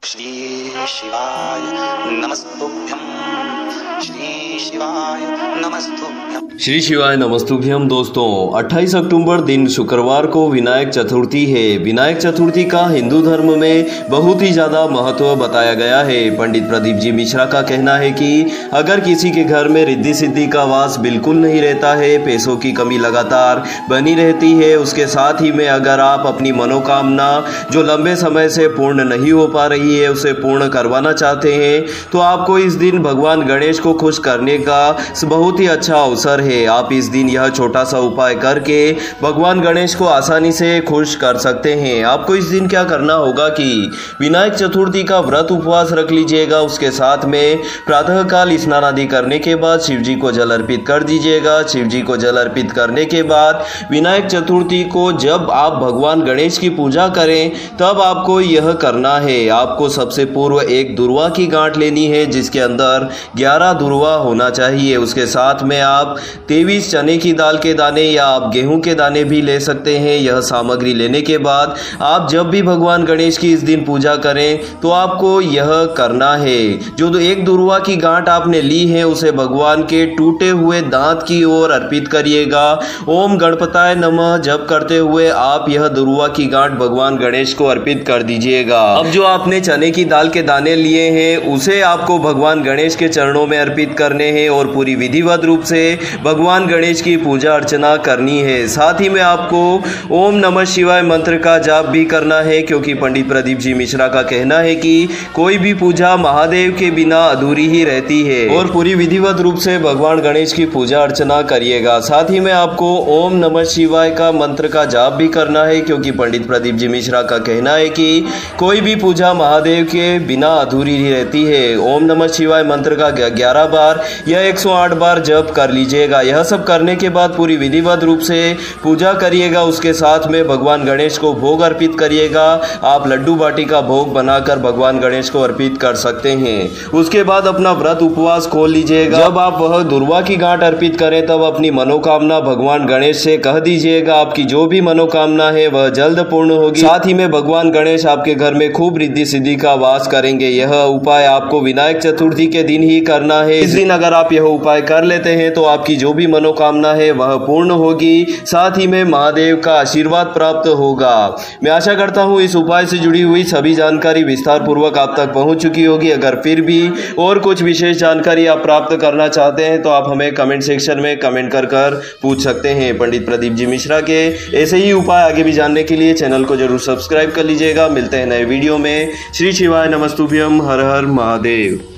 श्री शिवाय नमस्तुभ्यं। श्री शिवाय नमस्तुभ्यं। श्री शिवाय नमस्तुभ्यम। दोस्तों 28 अक्टूबर दिन शुक्रवार को विनायक चतुर्थी है। विनायक चतुर्थी का हिंदू धर्म में बहुत ही ज़्यादा महत्व बताया गया है। पंडित प्रदीप जी मिश्रा का कहना है कि अगर किसी के घर में रिद्धि सिद्धि का वास बिल्कुल नहीं रहता है, पैसों की कमी लगातार बनी रहती है, उसके साथ ही में अगर आप अपनी मनोकामना जो लंबे समय से पूर्ण नहीं हो पा रही है उसे पूर्ण करवाना चाहते हैं, तो आपको इस दिन भगवान गणेश को खुश करने का बहुत ही अच्छा अवसर है। आप इस दिन यह छोटा सा उपाय करके भगवान गणेश को आसानी से खुश कर सकते हैं। आपको इस दिन क्या करना होगा कि विनायक चतुर्थी का व्रत उपवास रख लीजिएगा। उसके साथ में प्रातःकाल स्नान आदि करने के बाद शिव जी को जल अर्पित कर दीजिएगा। शिव जी को जल अर्पित करने के बाद विनायक चतुर्थी को जब आप भगवान गणेश की पूजा करें तब आपको यह करना है। आपको सबसे पूर्व एक दुर्वा की गांठ लेनी है जिसके अंदर 11 दुर्वा होना चाहिए। उसके साथ में आप 23 चने की दाल के दाने या आप गेहूं के दाने भी ले सकते हैं। यह सामग्री लेने के बाद आप जब भी भगवान गणेश की इस दिन पूजा करें तो आपको यह करना है। जो एक दुर्वा की गांठ आपने ली है उसे भगवान के टूटे हुए दांत की ओर अर्पित करिएगा। ओम गणपताय नमः जप करते हुए आप यह दुर्वा की गांठ भगवान गणेश को अर्पित कर दीजिएगा। अब जो आपने चने की दाल के दाने लिए हैं उसे आपको भगवान गणेश के चरणों में अर्पित करने हैं और पूरी विधिवत रूप से भगवान गणेश की पूजा अर्चना करनी है। साथ ही में आपको ओम नमः शिवाय मंत्र का जाप भी करना है, क्योंकि पंडित प्रदीप जी मिश्रा का कहना है कि कोई भी पूजा महादेव के बिना अधूरी ही रहती है और पूरी विधिवत रूप से भगवान गणेश की पूजा अर्चना करिएगा। साथ ही में आपको ओम नमः शिवाय का मंत्र का जाप भी करना है, क्योंकि पंडित प्रदीप जी मिश्रा का कहना है कि कोई भी पूजा महादेव के बिना अधूरी ही रहती है। ओम नमः शिवाय मंत्र का 11 बार या 108 बार जप कर लीजिएगा। यह सब करने के बाद पूरी विधिवत रूप से पूजा करिएगा। उसके साथ में भगवान गणेश को भोग अर्पित करिएगा। आप लड्डू बाटी का भोग बनाकर भगवान गणेश को अर्पित कर सकते हैं। उसके बाद अपना व्रत उपवास खोल लीजिएगा। जब आप वह दुर्वा की गांठ अर्पित करें तब अपनी मनोकामना भगवान गणेश से कह दीजिएगा। आपकी जो भी मनोकामना है वह जल्द पूर्ण होगी। साथ ही में भगवान गणेश आपके घर में खूब रिद्धि सिद्धि का वास करेंगे। यह उपाय आपको विनायक चतुर्थी के दिन ही करना है। इस दिन अगर आप यह उपाय कर लेते हैं तो आपकी जो भी मनोकामना है वह पूर्ण होगी। साथ ही में महादेव का आशीर्वाद प्राप्त होगा। मैं आशा करता हूं इस उपाय से जुड़ी हुई सभी जानकारी विस्तार पूर्वक आप तक पहुंच चुकी होगी। अगर फिर भी और कुछ विशेष जानकारी आप प्राप्त करना चाहते हैं तो आप हमें कमेंट सेक्शन में कमेंट कर पूछ सकते हैं। पंडित प्रदीप जी मिश्रा के ऐसे ही उपाय आगे भी जानने के लिए चैनल को जरूर सब्सक्राइब कर लीजिएगा। मिलते हैं नए वीडियो में। श्री शिवाय नमस्तुभ्यम। हर हर महादेव।